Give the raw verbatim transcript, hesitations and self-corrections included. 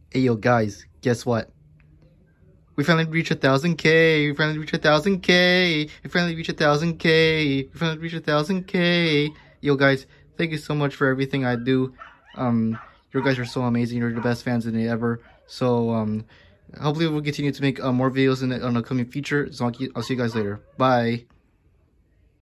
Hey, yo, guys, guess what? We finally reached a thousand K. We finally reached a thousand K. We finally reached a thousand K. We finally reached a thousand K. Yo, guys, thank you so much for everything I do. Um, you guys are so amazing. You're the best fans in it ever. So, um, hopefully we'll continue to make uh, more videos in the, on the coming future. So I'll, keep, I'll see you guys later. Bye.